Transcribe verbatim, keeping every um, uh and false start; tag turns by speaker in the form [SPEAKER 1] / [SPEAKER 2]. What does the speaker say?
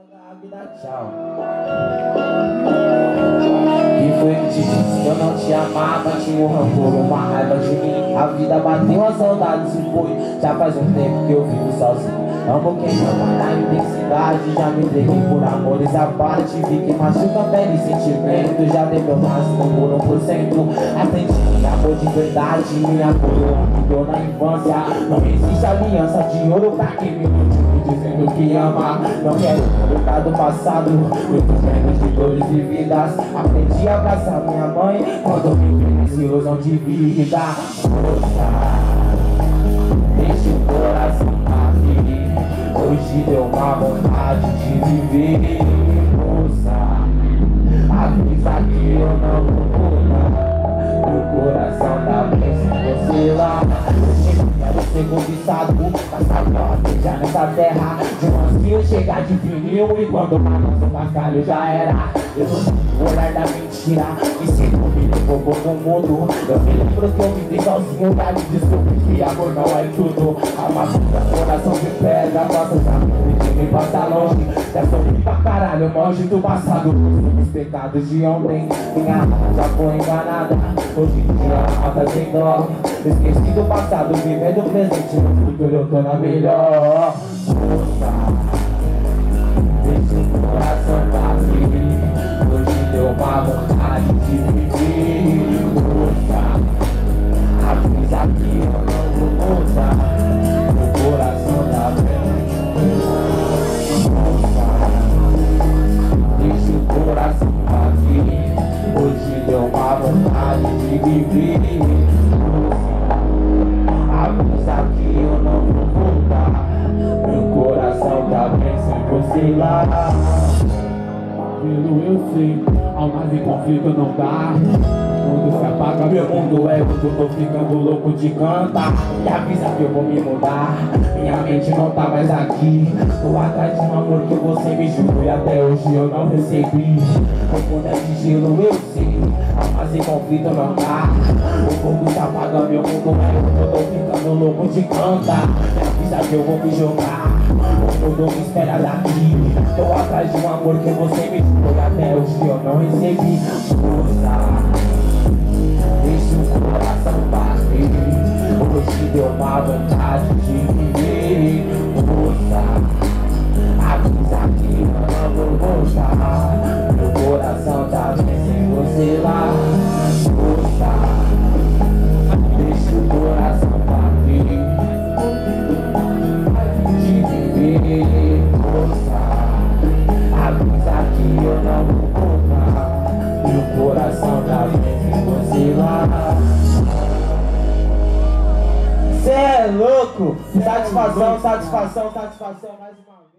[SPEAKER 1] Tchau. Que foi que te disse que eu não te amava? Tinha um rancor, uma raiva de mim. A vida bateu, a saudade se foi. Já faz um tempo que eu vivo sozinho. Amo quem ama na intensidade. Já me entreguei por amores à parte. Vi que machuca a pele e sentimento. Já dei meu máximo por um por cento. Aprendi amor de verdade. Minha coroa me deu na infância. Não existe aliança de ouro pra quem me ilude dizendo que ama. Não quero voltar do passado. Muitos anos de dores e vidas. Aprendi a abraçar minha mãe quando me fez ilusão de vida. Força, deixa o coração partir. Hoje deu uma vontade de viver. Força, avisa que eu não vou mudar. Meu coração tá bem sem você lá. Quero ser conquistado, passar uma já nessa terra. De um anzio chegar de fininho. E quando balança o cascalho já era. Eu tô no olhar da mentira. E se não me levou pro mundo. Eu me lembro que eu me dei sozinho. Dá de desculpa que amor não é tudo. Amada, coração de pedra. Nossos amigos de me passar longe. Já sofri pra caralho, monge do passado. Os pecados de ontem. Minha alma já foi enganada. Hoje em dia a alma sem dó. Esqueci do passado, vivendo o presente. No futuro eu tô na melhor. Força, deixa o coração partir. Hoje deu uma vontade de viver. Força, avisa que eu não vou voltar. Meu coração tá bem. Força, deixa o coração partir. Hoje deu uma vontade de viver. Avisa que eu não vou voltar. Meu coração tá bem sem você lá.
[SPEAKER 2] Pelo eu sei, almas em conflito não dá. Quando se apaga meu mundo é quando eu tô ficando louco de cantar.
[SPEAKER 1] E avisa que eu vou me mudar. Minha mente não tá mais aqui. Tô atrás de um amor que você me jurou e até hoje eu não recebi. O boné de gelo eu sei, almas em conflito não dá. O fogo se apaga meu mundo é quando eu tô ficando louco de cantar. E avisa que eu vou me jogar. O mundo me espera daqui. Tô atrás de um amor que você me jurou e até hoje eu não recebi. Força, deixa o coração bater. Hoje deu uma vontade de viver. Força, avisa que eu não vou voltar. Meu coração tá bem sem você lá. Força, deixa o coração bater. De viver. Força, avisa que eu não vou voltar. Meu coração tá bem sem você lá. Cê é louco! Satisfação, satisfação, satisfação, mais uma vez.